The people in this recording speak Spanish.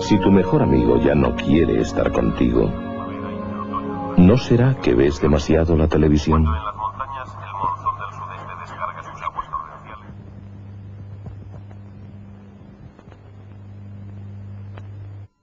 Si tu mejor amigo ya no quiere estar contigo, ¿no será que ves demasiado la televisión?